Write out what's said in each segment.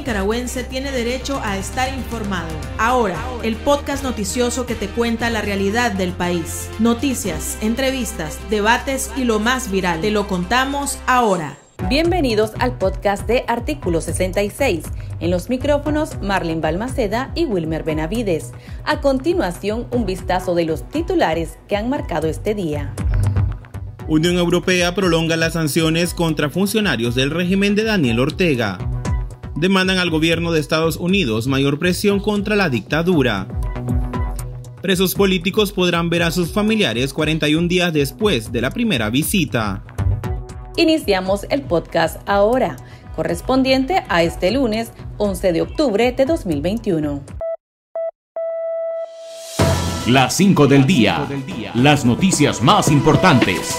nicaragüense tiene derecho a estar informado. Ahora, el podcast noticioso que te cuenta la realidad del país. Noticias, entrevistas, debates y lo más viral. Te lo contamos ahora. Bienvenidos al podcast de Artículo 66. En los micrófonos, Marlene Balmaceda y Wilmer Benavides. A continuación, un vistazo de los titulares que han marcado este día. Unión Europea prolonga las sanciones contra funcionarios del régimen de Daniel Ortega. Demandan al gobierno de Estados Unidos mayor presión contra la dictadura. Presos políticos podrán ver a sus familiares 41 días después de la primera visita. Iniciamos el podcast ahora, correspondiente a este lunes 11 de octubre de 2021. Las 5 del día, las noticias más importantes.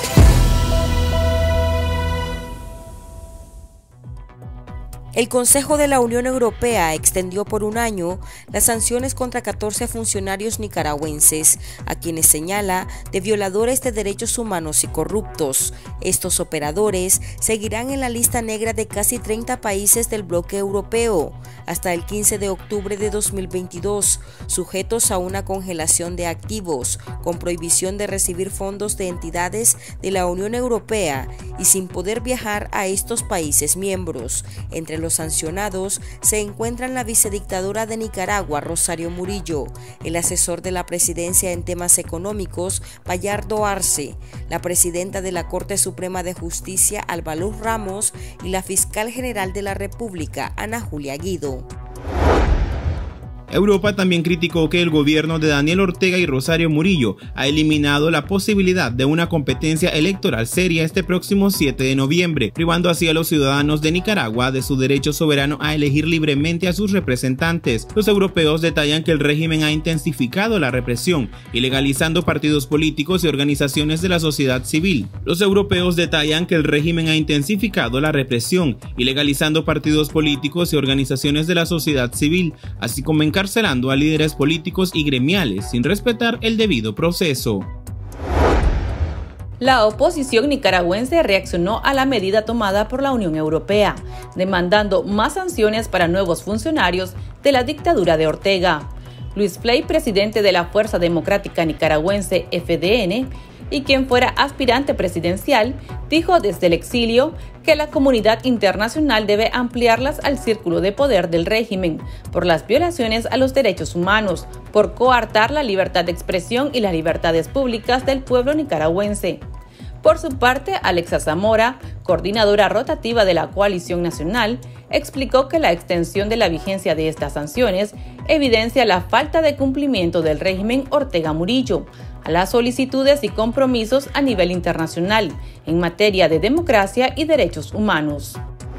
El Consejo de la Unión Europea extendió por un año las sanciones contra 14 funcionarios nicaragüenses, a quienes señala de violadores de derechos humanos y corruptos. Estos operadores seguirán en la lista negra de casi 30 países del bloque europeo hasta el 15 de octubre de 2022, sujetos a una congelación de activos, con prohibición de recibir fondos de entidades de la Unión Europea y sin poder viajar a estos países miembros. Entre los sancionados se encuentran la vicedictadora de Nicaragua, Rosario Murillo, el asesor de la presidencia en temas económicos, Bayardo Arce, la presidenta de la Corte Suprema de Justicia, Alba Luz Ramos, y la fiscal general de la República, Ana Julia Guido. Europa también criticó que el gobierno de Daniel Ortega y Rosario Murillo ha eliminado la posibilidad de una competencia electoral seria este próximo 7 de noviembre, privando así a los ciudadanos de Nicaragua de su derecho soberano a elegir libremente a sus representantes. Los europeos detallan que el régimen ha intensificado la represión, ilegalizando partidos políticos y organizaciones de la sociedad civil. Los europeos detallan que el régimen ha intensificado la represión, ilegalizando partidos políticos y organizaciones de la sociedad civil, así como encarcelando a líderes políticos y gremiales sin respetar el debido proceso. La oposición nicaragüense reaccionó a la medida tomada por la Unión Europea, demandando más sanciones para nuevos funcionarios de la dictadura de Ortega. Luis Flay, presidente de la Fuerza Democrática Nicaragüense FDN, y quien fuera aspirante presidencial, dijo desde el exilio que la comunidad internacional debe ampliarlas al círculo de poder del régimen por las violaciones a los derechos humanos, por coartar la libertad de expresión y las libertades públicas del pueblo nicaragüense. Por su parte, Alexa Zamora, coordinadora rotativa de la Coalición Nacional, explicó que la extensión de la vigencia de estas sanciones evidencia la falta de cumplimiento del régimen Ortega Murillo a las solicitudes y compromisos a nivel internacional en materia de democracia y derechos humanos.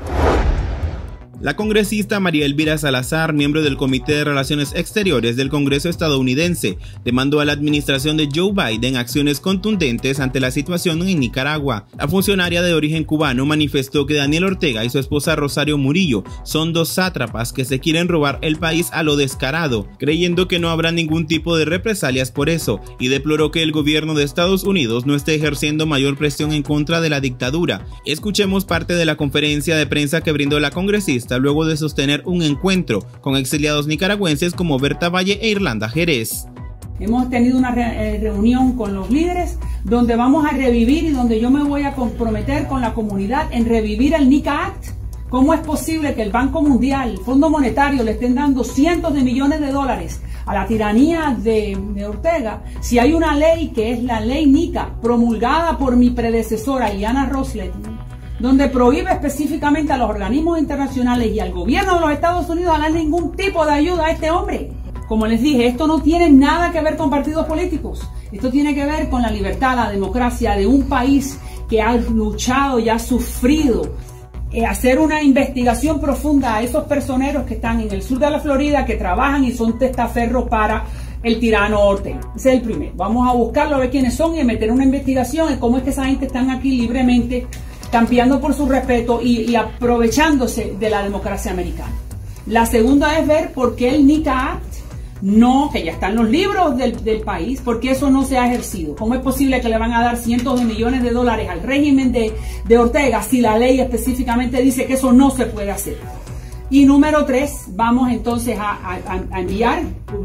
La congresista María Elvira Salazar, miembro del Comité de Relaciones Exteriores del Congreso estadounidense, demandó a la administración de Joe Biden acciones contundentes ante la situación en Nicaragua. La funcionaria de origen cubano manifestó que Daniel Ortega y su esposa Rosario Murillo son dos sátrapas que se quieren robar el país a lo descarado, creyendo que no habrá ningún tipo de represalias por eso, y deploró que el gobierno de Estados Unidos no esté ejerciendo mayor presión en contra de la dictadura. Escuchemos parte de la conferencia de prensa que brindó la congresista luego de sostener un encuentro con exiliados nicaragüenses como Berta Valle e Irlanda Jerez. Hemos tenido una reunión con los líderes donde vamos a revivir y donde yo me voy a comprometer con la comunidad en revivir el NICA Act. ¿Cómo es posible que el Banco Mundial, el Fondo Monetario le estén dando cientos de millones de dólares a la tiranía de Ortega si hay una ley que es la ley NICA promulgada por mi predecesora Ileana Ros-Lehtinen, donde prohíbe específicamente a los organismos internacionales y al gobierno de los Estados Unidos a dar ningún tipo de ayuda a este hombre? Como les dije, esto no tiene nada que ver con partidos políticos. Esto tiene que ver con la libertad, la democracia de un país que ha luchado y ha sufrido. Hacer una investigación profunda a esos personeros que están en el sur de la Florida, que trabajan y son testaferros para el tirano Ortega. Ese es el primero. Vamos a buscarlo, a ver quiénes son y a meter una investigación en cómo es que esa gente están aquí libremente campeando por su respeto y aprovechándose de la democracia americana. La segunda es ver por qué el NICA Act no, que ya están los libros del país, por qué eso no se ha ejercido. ¿Cómo es posible que le van a dar cientos de millones de dólares al régimen de Ortega si la ley específicamente dice que eso no se puede hacer? Y número 3, vamos entonces a enviar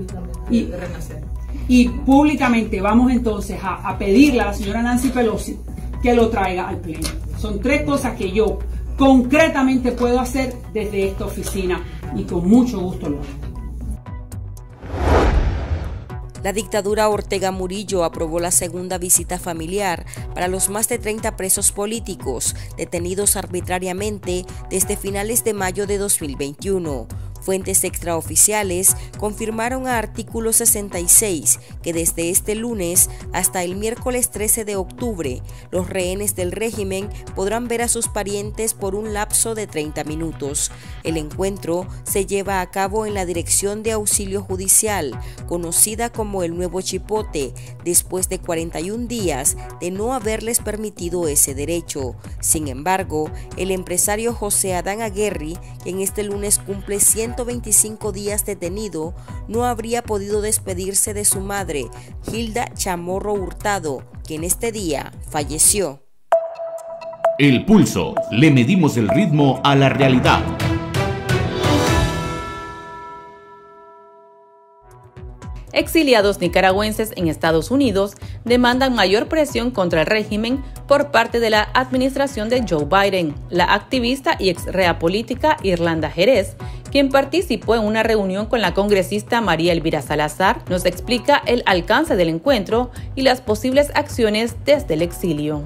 y públicamente vamos entonces a pedirle a la señora Nancy Pelosi que lo traiga al pleno. Son 3 cosas que yo concretamente puedo hacer desde esta oficina y con mucho gusto lo hago. La dictadura Ortega Murillo aprobó la segunda visita familiar para los más de 30 presos políticos detenidos arbitrariamente desde finales de mayo de 2021. Fuentes extraoficiales confirmaron a Artículo 66 que desde este lunes hasta el miércoles 13 de octubre, los rehenes del régimen podrán ver a sus parientes por un lapso de 30 minutos. El encuentro se lleva a cabo en la Dirección de Auxilio Judicial, conocida como el Nuevo Chipote, después de 41 días de no haberles permitido ese derecho. Sin embargo, el empresario José Adán Aguerri, quien este lunes cumple 125 días detenido, no habría podido despedirse de su madre, Hilda Chamorro Hurtado, quien este día falleció. El Pulso. Le medimos el ritmo a la realidad. Exiliados nicaragüenses en Estados Unidos demandan mayor presión contra el régimen por parte de la administración de Joe Biden. La activista y ex-rea política Irlanda Jerez, quien participó en una reunión con la congresista María Elvira Salazar, nos explica el alcance del encuentro y las posibles acciones desde el exilio.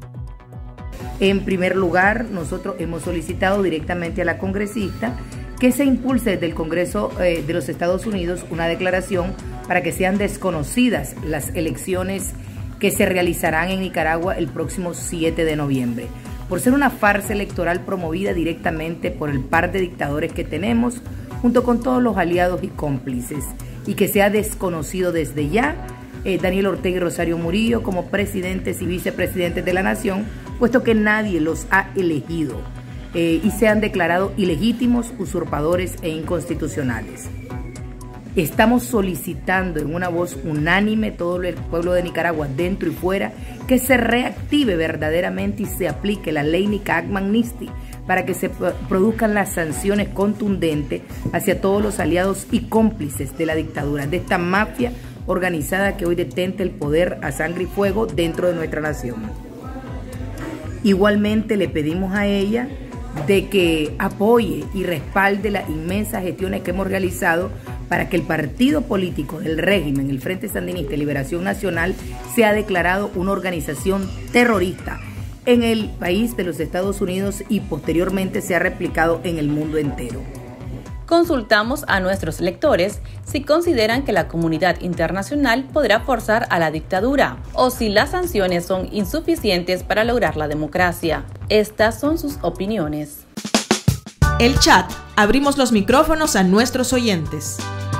En primer lugar, nosotros hemos solicitado directamente a la congresista que se impulse desde el Congreso de los Estados Unidos una declaración para que sean desconocidas las elecciones que se realizarán en Nicaragua el próximo 7 de noviembre, por ser una farsa electoral promovida directamente por el par de dictadores que tenemos, junto con todos los aliados y cómplices, y que sea desconocido desde ya Daniel Ortega y Rosario Murillo como presidentes y vicepresidentes de la nación, puesto que nadie los ha elegido. Y se han declarado ilegítimos, usurpadores e inconstitucionales. Estamos solicitando en una voz unánime todo el pueblo de Nicaragua, dentro y fuera, que se reactive verdaderamente y se aplique la ley Nicaragua-Amnistia para que se produzcan las sanciones contundentes hacia todos los aliados y cómplices de la dictadura, de esta mafia organizada que hoy detenta el poder a sangre y fuego dentro de nuestra nación. Igualmente le pedimos a ella de que apoye y respalde las inmensas gestiones que hemos realizado para que el partido político del régimen, el Frente Sandinista de Liberación Nacional, sea declarado una organización terrorista en el país de los Estados Unidos y posteriormente sea replicado en el mundo entero. Consultamos a nuestros lectores si consideran que la comunidad internacional podrá forzar a la dictadura o si las sanciones son insuficientes para lograr la democracia. Estas son sus opiniones. El chat. Abrimos los micrófonos a nuestros oyentes.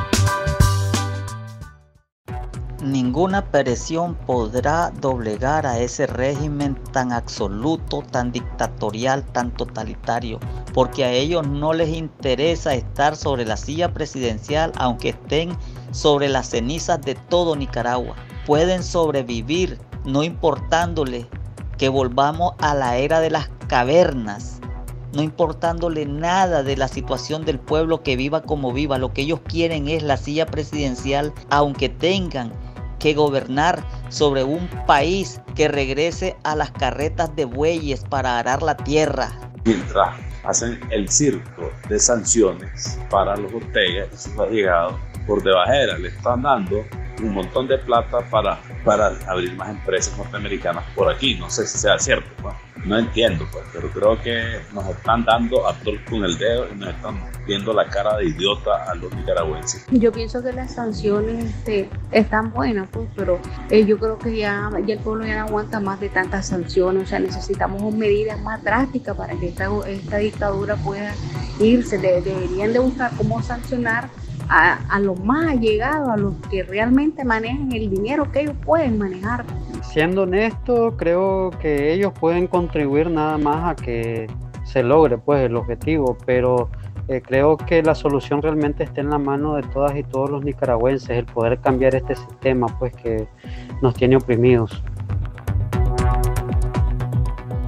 Ninguna presión podrá doblegar a ese régimen tan absoluto, tan dictatorial, tan totalitario, porque a ellos no les interesa estar sobre la silla presidencial, aunque estén sobre las cenizas de todo Nicaragua. Pueden sobrevivir, no importándole que volvamos a la era de las cavernas, no importándole nada de la situación del pueblo, que viva como viva. Lo que ellos quieren es la silla presidencial, aunque tengan que gobernar sobre un país que regrese a las carretas de bueyes para arar la tierra. Mientras hacen el circo de sanciones para los Ortega y sus allegados, por debajera le están dando un montón de plata para abrir más empresas norteamericanas por aquí. No sé si sea cierto, no entiendo, pero creo que nos están dando a todos con el dedo y nos están viendo la cara de idiota a los nicaragüenses. Yo pienso que las sanciones están buenas, pero yo creo que ya el pueblo ya no aguanta más de tantas sanciones. O sea, necesitamos medidas más drásticas para que esta dictadura pueda irse. Deberían de buscar cómo sancionar a los más allegados, a los que realmente manejan el dinero que ellos pueden manejar. Siendo honesto, creo que ellos pueden contribuir nada más a que se logre pues el objetivo, pero creo que la solución realmente está en la mano de todas y todos los nicaragüenses, el poder cambiar este sistema pues que nos tiene oprimidos.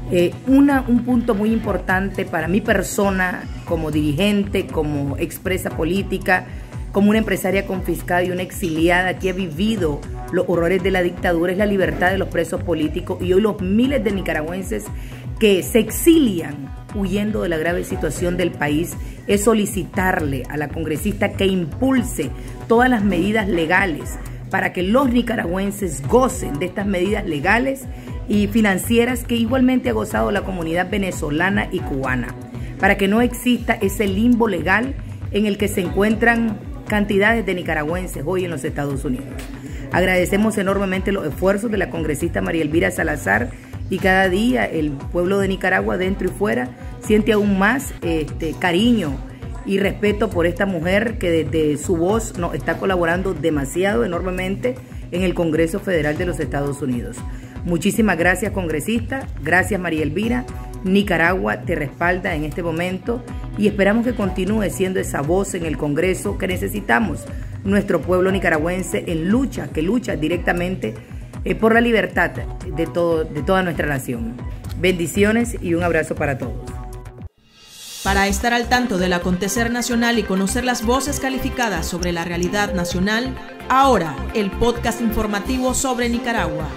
Un punto muy importante para mi persona como dirigente, como expresa política, como una empresaria confiscada y una exiliada que ha vivido los horrores de la dictadura, es la libertad de los presos políticos, y hoy los miles de nicaragüenses que se exilian huyendo de la grave situación del país, es solicitarle a la congresista que impulse todas las medidas legales para que los nicaragüenses gocen de estas medidas legales y financieras que igualmente ha gozado la comunidad venezolana y cubana, para que no exista ese limbo legal en el que se encuentran cantidades de nicaragüenses hoy en los Estados Unidos. Agradecemos enormemente los esfuerzos de la congresista María Elvira Salazar, y cada día el pueblo de Nicaragua, dentro y fuera, siente aún más cariño y respeto por esta mujer que desde su voz nos está colaborando demasiado, enormemente, en el Congreso Federal de los Estados Unidos. Muchísimas gracias, congresista. Gracias, María Elvira. Nicaragua te respalda en este momento y esperamos que continúe siendo esa voz en el Congreso que necesitamos, nuestro pueblo nicaragüense en lucha, que lucha directamente por la libertad de toda nuestra nación. Bendiciones y un abrazo para todos. Para estar al tanto del acontecer nacional y conocer las voces calificadas sobre la realidad nacional, ahora el podcast informativo sobre Nicaragua.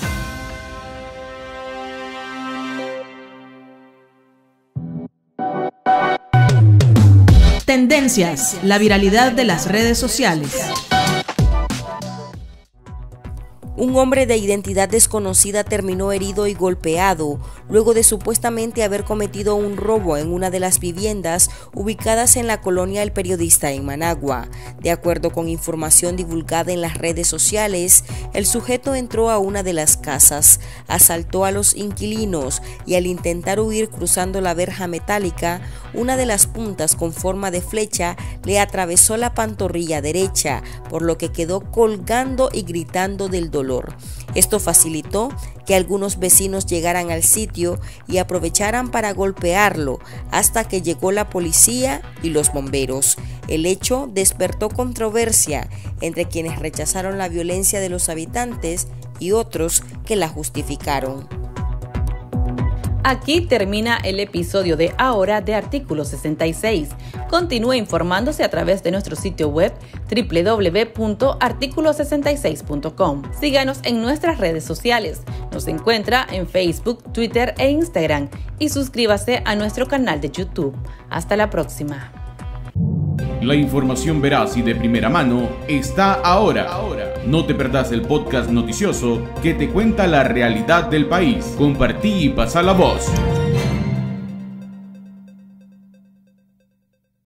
Tendencias, la viralidad de las redes sociales. Un hombre de identidad desconocida terminó herido y golpeado luego de supuestamente haber cometido un robo en una de las viviendas ubicadas en la colonia El Periodista en Managua. De acuerdo con información divulgada en las redes sociales, el sujeto entró a una de las casas, asaltó a los inquilinos y al intentar huir cruzando la verja metálica, una de las puntas con forma de flecha le atravesó la pantorrilla derecha, por lo que quedó colgando y gritando del dolor. Esto facilitó que algunos vecinos llegaran al sitio y aprovecharan para golpearlo hasta que llegó la policía y los bomberos. El hecho despertó controversia entre quienes rechazaron la violencia de los habitantes y otros que la justificaron. Aquí termina el episodio de ahora de Artículo 66. Continúe informándose a través de nuestro sitio web www.articulo66.com. Síganos en nuestras redes sociales. Nos encuentra en Facebook, Twitter e Instagram y suscríbase a nuestro canal de YouTube. Hasta la próxima. La información veraz y de primera mano está ahora. No te perdás el podcast noticioso que te cuenta la realidad del país. Compartí y pasa la voz.